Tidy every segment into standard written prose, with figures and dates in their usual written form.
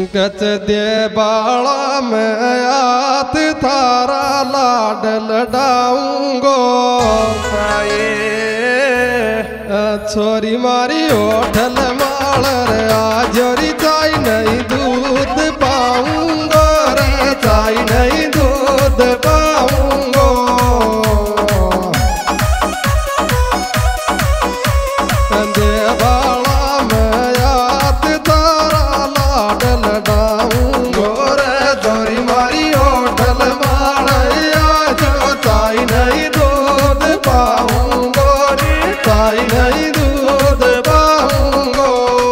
कच दे बाला में आत थारा लाड लडाऊंगो छोरी मारी होठल माल रे आजोरी चाय नहीं दूध पाऊंगो रे चाय नहीं दूध पाऊंगो दे बाला में आत थारा लाड लडाऊंगो रे छोरी मारी होठल माल आजो चाय नहीं दूध पाऊंगो रे चाय नहीं दूध पाऊंगो।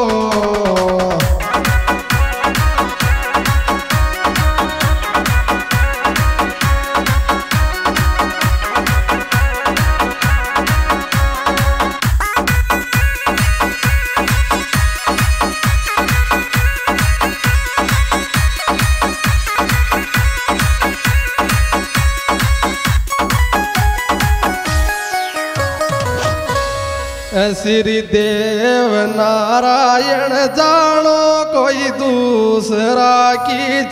श्री देव नारायण जानो कोई दूसरा कीच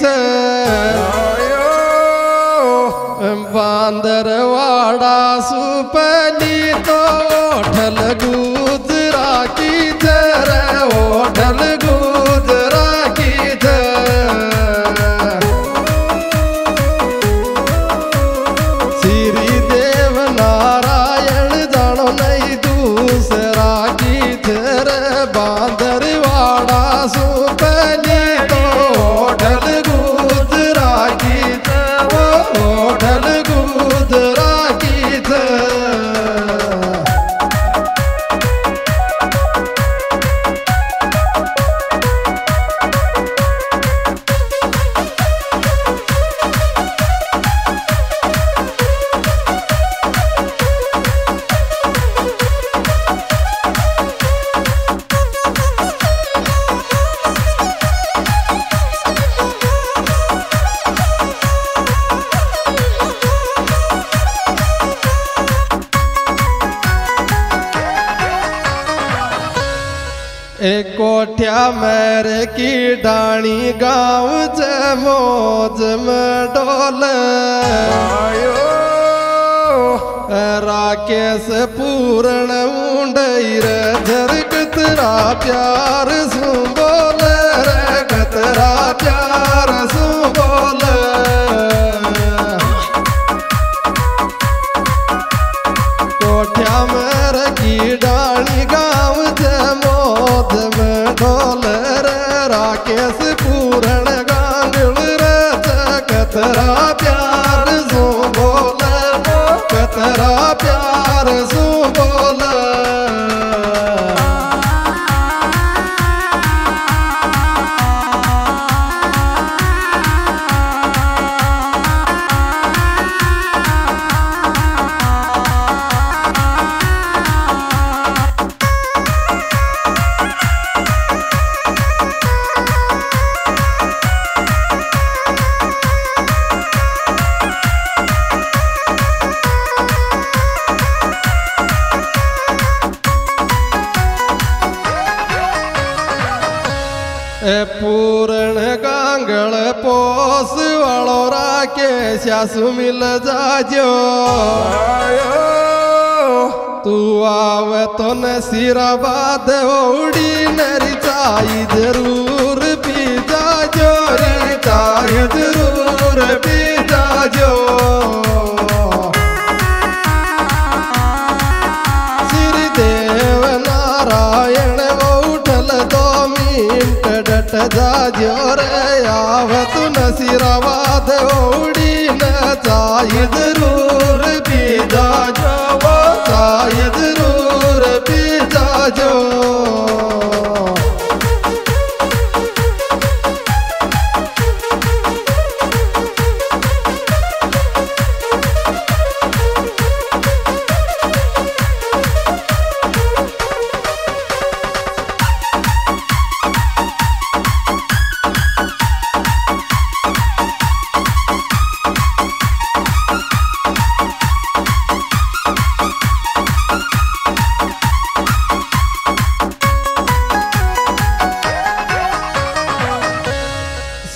बांदरवाड़ा सुपली तो होठल गुजरा कीच रे होठल गुजरा कीच श्री देव नारायण जानो नहीं दूसरा की थर बांदरवाड़ा सुपली तो होठल गुजरा की होठल गुजरा की एक कोठ्या मेरे की डाणी गाँव च मौज में डोल राकेश पूर्ण ऊंडई रे झर कतरा प्यार सु बोल रे कतरा प्यार सु बोल कोठ्या मेरे की डाणी गाँव च मौज में ढोल रे राकेश पूर्ण गांगुल रे कतरा प्यार सु बोल कतरा प्यार सु बोल। पूर्ण गांगल पोस वालो राकेश सुमिल जाजो तू आवे तो न सिराबाद उड़ी नरी चाई जरूर पी जाजो रे चाई जरूर पी जाजो श्री देव नारायण उठल 2 मिनट डट जाजो रे आवत नसीराबाद उड़ी न चाय जरूर पी जाजो चाय जरूर पी जाजो।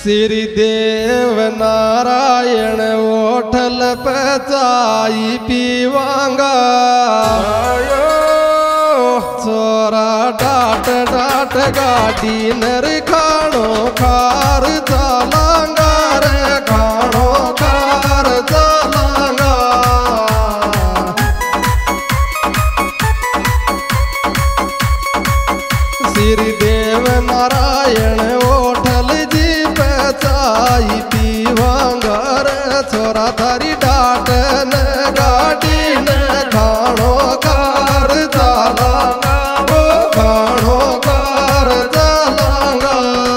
श्री देव नारायण ओठल पे चाई पीवांगा छोरा डाट डाट गाड़ी नर खाणो खार चलांगा रे खाणो खार चलांगा। श्री देव नारायण ओठल जी पे चाई पीवांगा रे छोरा थारी डाट न गाड़ी न खाणो खार चलांगा वो खाणो खार चलांगा।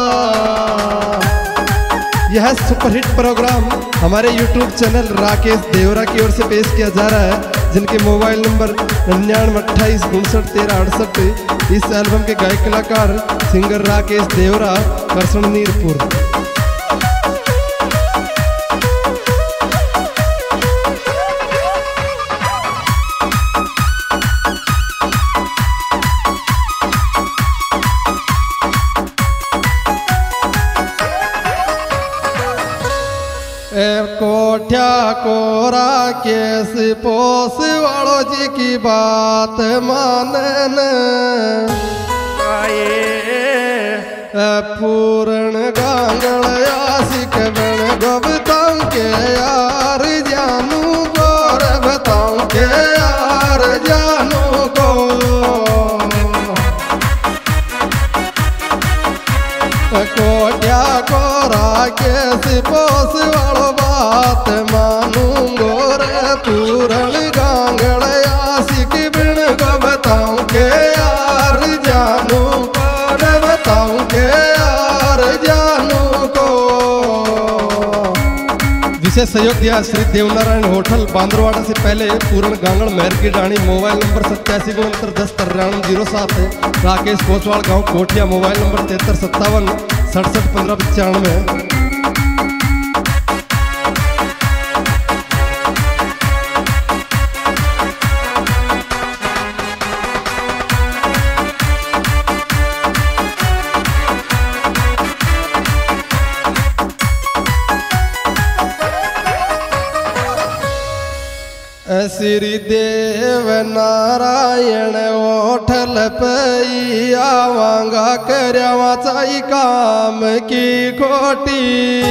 यह सुपरहिट प्रोग्राम हमारे YouTube चैनल राकेश देवरा की ओर से पेश किया जा रहा है, जिनके मोबाइल नंबर 9928591368। इस एल्बम के गायक कलाकार सिंगर राकेश देवरा, करसण नीरपुर। कोठ्या कोरा केस पोस वालो जी की बात मानन पूर्ण गांगल आशिक बन गोबताऊं के यार जानू गोर बताऊं के यार जानू को। कोठ्या कोरा केस पोस वालो बात मानूंगो रे पूरण गांगल आशिक बिन को बताऊं के यार जानू रे बताऊं के यार जानू को। विशेष सहयोग दिया श्री देवनारायण होटल बांद्रवाड़ा से पहले पूरण गांगड़ महर की रानी। मोबाइल नंबर 8769109307 है। राकेश कोसवाड़ गांव कोठिया। Mobile number 7357671595। श्री देव नारायण ओठल पे आवांगा करवा चाई काम की खोटी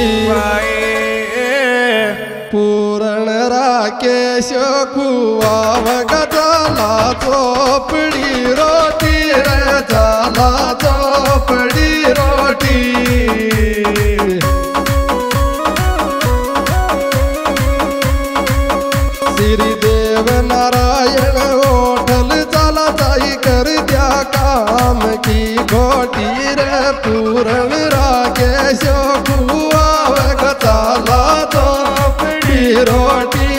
पूरण राकेश खुआव जाला चोपड़ी रोटी रे जाला चोपड़ी रोटी। श्री देव नारायण होटल चला चाई कर दिया काम की घोटी रे पूरण राकेश खुआव जाला चोपड़ी रोटी